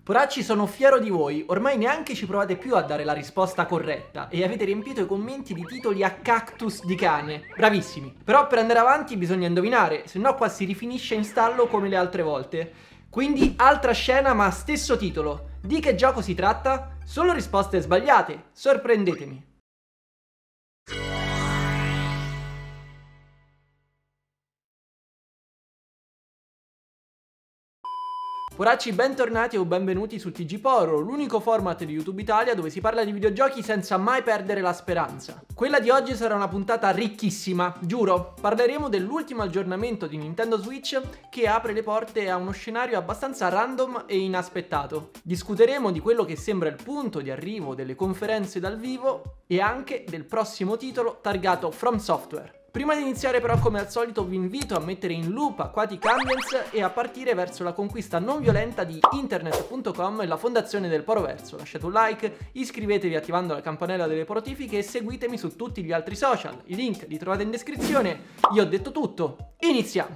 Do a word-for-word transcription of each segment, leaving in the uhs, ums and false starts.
Poracci, sono fiero di voi, ormai neanche ci provate più a dare la risposta corretta e avete riempito i commenti di titoli a cactus di cane. Bravissimi. Però per andare avanti bisogna indovinare, se no qua si rifinisce in stallo come le altre volte. Quindi altra scena ma stesso titolo. Di che gioco si tratta? Solo risposte sbagliate, sorprendetemi. Poracci, bentornati o benvenuti su T G Poro, l'unico format di YouTube Italia dove si parla di videogiochi senza mai perdere la speranza. Quella di oggi sarà una puntata ricchissima, giuro. Parleremo dell'ultimo aggiornamento di Nintendo Switch che apre le porte a uno scenario abbastanza random e inaspettato. Discuteremo di quello che sembra il punto di arrivo delle conferenze dal vivo e anche del prossimo titolo targato From Software. Prima di iniziare però, come al solito, vi invito a mettere in loop Aquatic Ambience e a partire verso la conquista non violenta di internet punto com e la fondazione del Poroverso. Lasciate un like, iscrivetevi attivando la campanella delle notifiche e seguitemi su tutti gli altri social. I link li trovate in descrizione. Io ho detto tutto, iniziamo!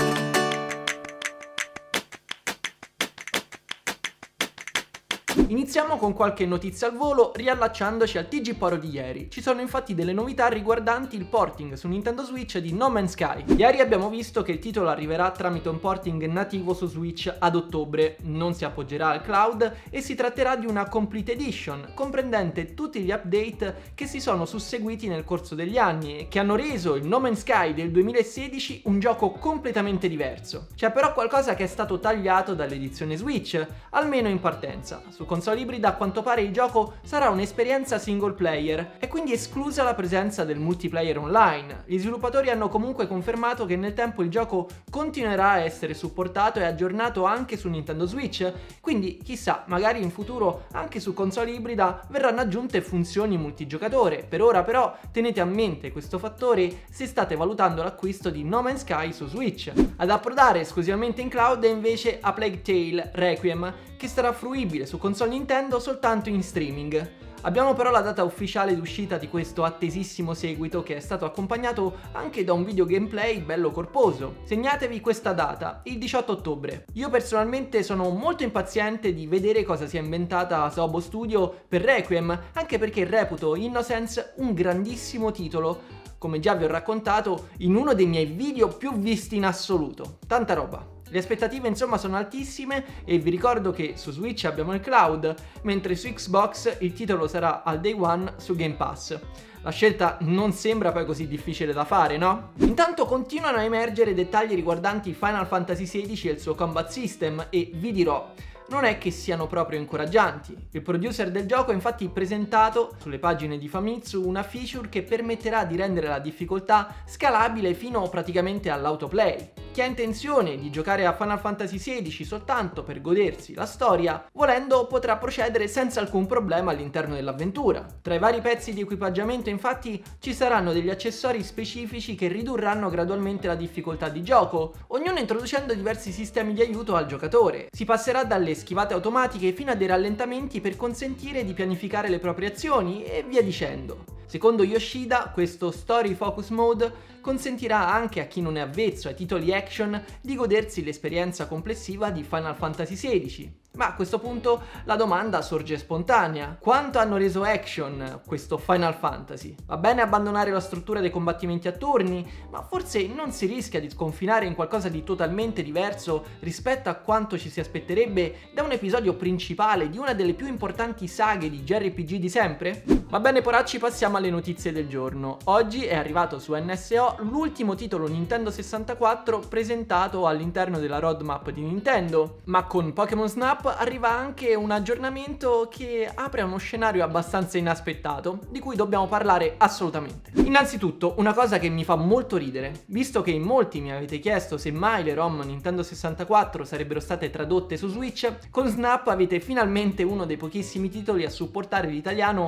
Iniziamo con qualche notizia al volo, riallacciandoci al T G Poro di ieri. Ci sono infatti delle novità riguardanti il porting su Nintendo Switch di No Man's Sky. Ieri abbiamo visto che il titolo arriverà tramite un porting nativo su Switch ad ottobre, non si appoggerà al cloud e si tratterà di una Complete Edition, comprendente tutti gli update che si sono susseguiti nel corso degli anni e che hanno reso il No Man's Sky del duemilasedici un gioco completamente diverso. C'è però qualcosa che è stato tagliato dall'edizione Switch, almeno in partenza. Su console ibrida a quanto pare il gioco sarà un'esperienza single player e quindi esclusa la presenza del multiplayer online. Gli sviluppatori hanno comunque confermato che nel tempo il gioco continuerà a essere supportato e aggiornato anche su Nintendo Switch, quindi chissà, magari in futuro anche su console ibrida verranno aggiunte funzioni multigiocatore. Per ora però tenete a mente questo fattore se state valutando l'acquisto di No Man's Sky su Switch. Ad approdare esclusivamente in cloud è invece A Plague Tale Requiem, che sarà fruibile su console Nintendo soltanto in streaming. Abbiamo però la data ufficiale d'uscita di questo attesissimo seguito, che è stato accompagnato anche da un video gameplay bello corposo. Segnatevi questa data, il diciotto ottobre. Io personalmente sono molto impaziente di vedere cosa si è inventata Asobo Studio per Requiem, anche perché reputo Innocence un grandissimo titolo, come già vi ho raccontato in uno dei miei video più visti in assoluto. Tanta roba. Le aspettative insomma sono altissime e vi ricordo che su Switch abbiamo il cloud, mentre su Xbox il titolo sarà al day one su Game Pass. La scelta non sembra poi così difficile da fare, no? Intanto continuano a emergere dettagli riguardanti Final Fantasy sedici e il suo combat system e vi dirò, non è che siano proprio incoraggianti. Il producer del gioco ha infatti presentato sulle pagine di Famitsu una feature che permetterà di rendere la difficoltà scalabile fino praticamente all'autoplay. Chi ha intenzione di giocare a Final Fantasy sedici soltanto per godersi la storia, volendo potrà procedere senza alcun problema all'interno dell'avventura. Tra i vari pezzi di equipaggiamento infatti ci saranno degli accessori specifici che ridurranno gradualmente la difficoltà di gioco, ognuno introducendo diversi sistemi di aiuto al giocatore. Si passerà dalle schivate automatiche fino a dei rallentamenti per consentire di pianificare le proprie azioni e via dicendo. Secondo Yoshida, questo Story Focus Mode consentirà anche a chi non è avvezzo ai titoli action di godersi l'esperienza complessiva di Final Fantasy sedici. Ma a questo punto la domanda sorge spontanea: quanto hanno reso action questo Final Fantasy? Va bene abbandonare la struttura dei combattimenti a turni, ma forse non si rischia di sconfinare in qualcosa di totalmente diverso rispetto a quanto ci si aspetterebbe da un episodio principale di una delle più importanti saghe di J R P G di sempre? Va bene poracci, passiamo alle notizie del giorno. Oggi è arrivato su N S O l'ultimo titolo Nintendo sessantaquattro presentato all'interno della roadmap di Nintendo, ma con Pokémon Snap arriva anche un aggiornamento che apre a uno scenario abbastanza inaspettato, di cui dobbiamo parlare assolutamente. Innanzitutto, una cosa che mi fa molto ridere, visto che in molti mi avete chiesto se mai le ROM Nintendo sessantaquattro sarebbero state tradotte su Switch, con Snap avete finalmente uno dei pochissimi titoli a supportare l'italiano anche nella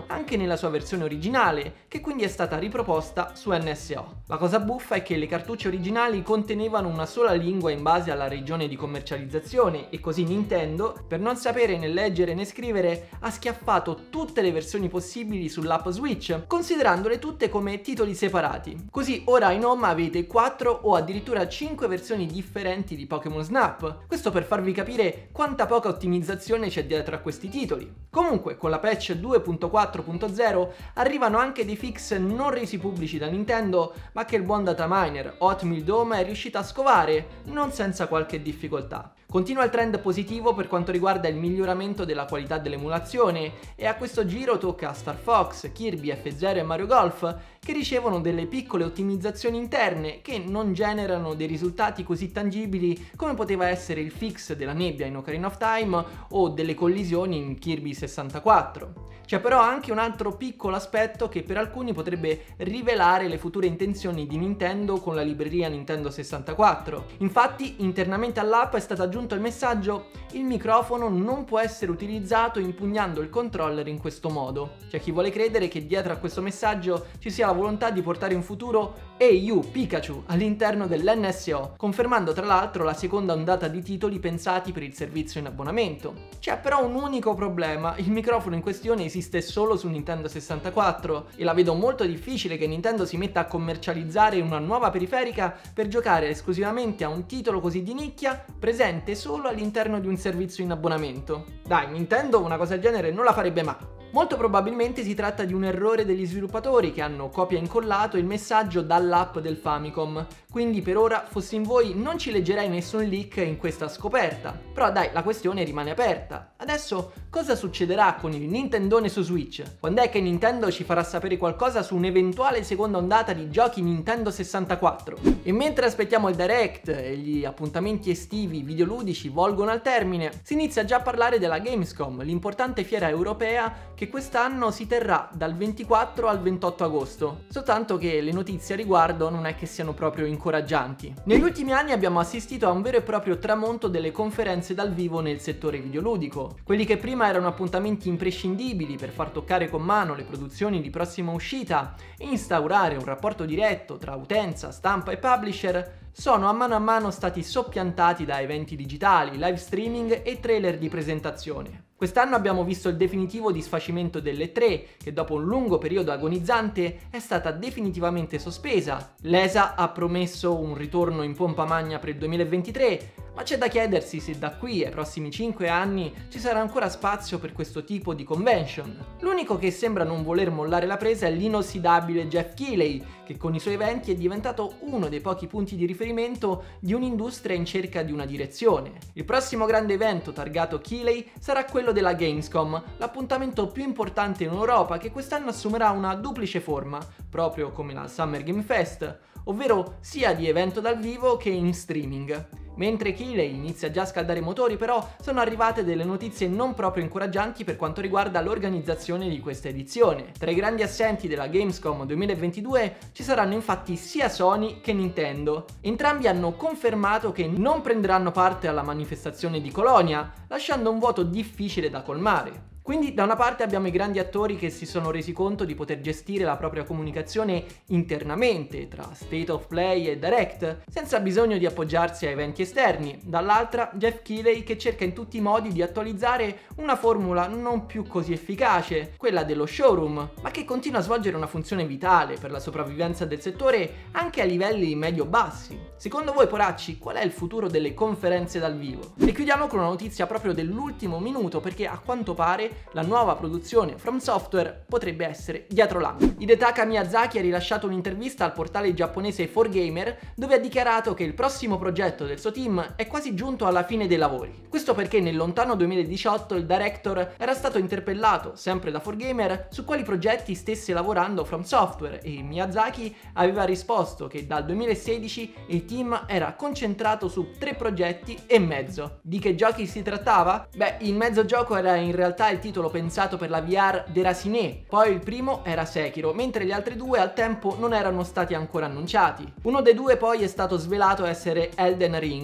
nella sua versione originale, che quindi è stata riproposta su N S O. La cosa buffa è che le cartucce originali contenevano una sola lingua in base alla regione di commercializzazione e così Nintendo, per non sapere né leggere né scrivere, ha schiaffato tutte le versioni possibili sull'app Switch, considerandole tutte come titoli separati. Così ora in home avete quattro o addirittura cinque versioni differenti di Pokémon Snap, questo per farvi capire quanta poca ottimizzazione c'è dietro a questi titoli. Comunque con la patch due punto quattro punto zero arrivano anche dei fix non resi pubblici da Nintendo, ma che il buon dataminer Hotmail Dome è riuscito a scovare, non senza qualche difficoltà. Continua il trend positivo per quanto riguarda il miglioramento della qualità dell'emulazione e a questo giro tocca a Star Fox, Kirby, F zero e Mario Golf, che ricevono delle piccole ottimizzazioni interne che non generano dei risultati così tangibili come poteva essere il fix della nebbia in Ocarina of Time o delle collisioni in Kirby sessantaquattro. C'è però anche un altro piccolo aspetto che per alcuni potrebbe rivelare le future intenzioni di Nintendo con la libreria Nintendo sessantaquattro. Infatti internamente all'app è stato aggiunto il messaggio: il microfono non può essere utilizzato impugnando il controller in questo modo. C'è chi vuole credere che dietro a questo messaggio ci sia la volontà di portare in futuro Hey You Pikachu all'interno dell'N S O, confermando tra l'altro la seconda ondata di titoli pensati per il servizio in abbonamento. C'è però un unico problema: il microfono in questione esiste solo su Nintendo sessantaquattro e la vedo molto difficile che Nintendo si metta a commercializzare una nuova periferica per giocare esclusivamente a un titolo così di nicchia presente solo all'interno di un servizio in abbonamento. Dai, Nintendo una cosa del genere non la farebbe mai. Molto probabilmente si tratta di un errore degli sviluppatori che hanno copia e incollato il messaggio dall'app del Famicom, quindi per ora, fossi in voi, non ci leggerei nessun leak in questa scoperta. Però dai, la questione rimane aperta. Adesso cosa succederà con il Nintendone su Switch? Quando è che Nintendo ci farà sapere qualcosa su un'eventuale seconda ondata di giochi Nintendo sessantaquattro? E mentre aspettiamo il Direct e gli appuntamenti estivi videoludici volgono al termine, si inizia già a parlare della Gamescom, l'importante fiera europea che quest'anno si terrà dal ventiquattro al ventotto agosto, soltanto che le notizie a riguardo non è che siano proprio incoraggianti. Negli ultimi anni abbiamo assistito a un vero e proprio tramonto delle conferenze dal vivo nel settore videoludico. Quelli che prima erano appuntamenti imprescindibili per far toccare con mano le produzioni di prossima uscita e instaurare un rapporto diretto tra utenza, stampa e publisher, sono a mano a mano stati soppiantati da eventi digitali, live streaming e trailer di presentazione. Quest'anno abbiamo visto il definitivo disfacimento dell'E tre, che dopo un lungo periodo agonizzante è stata definitivamente sospesa. L'E S A ha promesso un ritorno in pompa magna per il duemilaventitré, ma c'è da chiedersi se da qui ai prossimi cinque anni ci sarà ancora spazio per questo tipo di convention. L'unico che sembra non voler mollare la presa è l'inossidabile Jeff Keighley, che con i suoi eventi è diventato uno dei pochi punti di riferimento di un'industria in cerca di una direzione. Il prossimo grande evento targato Keighley sarà quello della Gamescom, l'appuntamento più importante in Europa, che quest'anno assumerà una duplice forma, proprio come la Summer Game Fest, ovvero sia di evento dal vivo che in streaming. Mentre Keighley inizia già a scaldare i motori, però sono arrivate delle notizie non proprio incoraggianti per quanto riguarda l'organizzazione di questa edizione. Tra i grandi assenti della Gamescom duemilaventidue ci saranno infatti sia Sony che Nintendo. Entrambi hanno confermato che non prenderanno parte alla manifestazione di Colonia, lasciando un vuoto difficile da colmare. Quindi da una parte abbiamo i grandi attori che si sono resi conto di poter gestire la propria comunicazione internamente tra State of Play e Direct, senza bisogno di appoggiarsi a eventi esterni. Dall'altra Jeff Keighley che cerca in tutti i modi di attualizzare una formula non più così efficace, quella dello showroom, ma che continua a svolgere una funzione vitale per la sopravvivenza del settore anche a livelli medio-bassi. Secondo voi, poracci, qual è il futuro delle conferenze dal vivo? E chiudiamo con una notizia proprio dell'ultimo minuto, perché a quanto pare la nuova produzione From Software potrebbe essere dietro l'angolo. Hidetaka Miyazaki ha rilasciato un'intervista al portale giapponese four gamer dove ha dichiarato che il prossimo progetto del suo team è quasi giunto alla fine dei lavori. Questo perché nel lontano duemiladiciotto il director era stato interpellato, sempre da four gamer, su quali progetti stesse lavorando From Software e Miyazaki aveva risposto che dal duemilasedici il team era concentrato su tre progetti e mezzo. Di che giochi si trattava? Beh, il mezzo gioco era in realtà il titolo pensato per la V R Déraciné, poi il primo era Sekiro, mentre gli altri due al tempo non erano stati ancora annunciati. Uno dei due poi è stato svelato essere Elden Ring,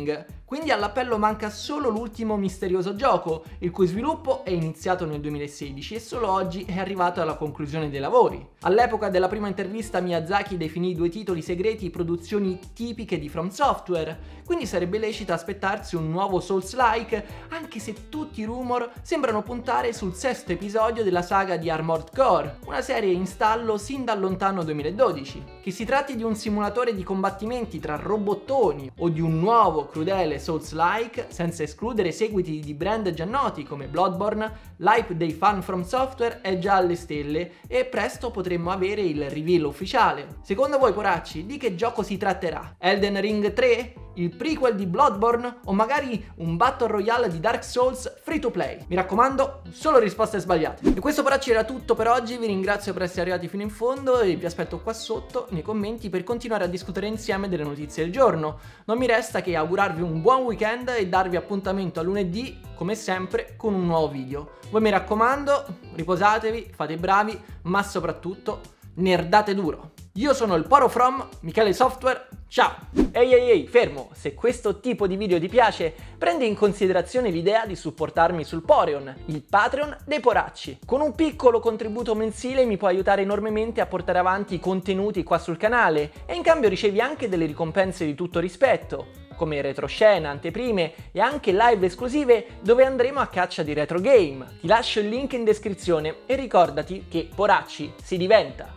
quindi all'appello manca solo l'ultimo misterioso gioco, il cui sviluppo è iniziato nel duemilasedici e solo oggi è arrivato alla conclusione dei lavori. All'epoca della prima intervista Miyazaki definì i due titoli segreti produzioni tipiche di From Software, quindi sarebbe lecito aspettarsi un nuovo Souls-like, anche se tutti i rumor sembrano puntare sul sesto episodio della saga di Armored Core, una serie in stallo sin dal lontano duemiladodici. Che si tratti di un simulatore di combattimenti tra robottoni o di un nuovo crudele Souls-like, senza escludere seguiti di brand già noti come Bloodborne, l'hype dei fan From Software è già alle stelle e presto potremmo avere il reveal ufficiale. Secondo voi, poracci, di che gioco si tratterà? Elden Ring tre? Il prequel di Bloodborne o magari un Battle Royale di Dark Souls free to play? Mi raccomando, solo risposte sbagliate. E questo poracci era tutto per oggi, vi ringrazio per essere arrivati fino in fondo e vi aspetto qua sotto nei commenti per continuare a discutere insieme delle notizie del giorno. Non mi resta che augurarvi un buon weekend e darvi appuntamento a lunedì, come sempre, con un nuovo video. Voi mi raccomando, riposatevi, fate i bravi, ma soprattutto nerdate duro. Io sono il Poro From Michele Software, ciao! Ehi ehi ehi, fermo! Se questo tipo di video ti piace, prendi in considerazione l'idea di supportarmi sul Poreon, il Patreon dei poracci. Con un piccolo contributo mensile mi puoi aiutare enormemente a portare avanti i contenuti qua sul canale e in cambio ricevi anche delle ricompense di tutto rispetto, come retroscena, anteprime e anche live esclusive dove andremo a caccia di retro game. Ti lascio il link in descrizione e ricordati che poracci si diventa.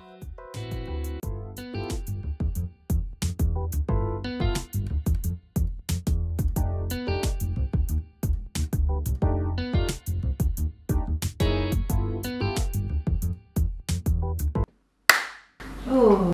Oh.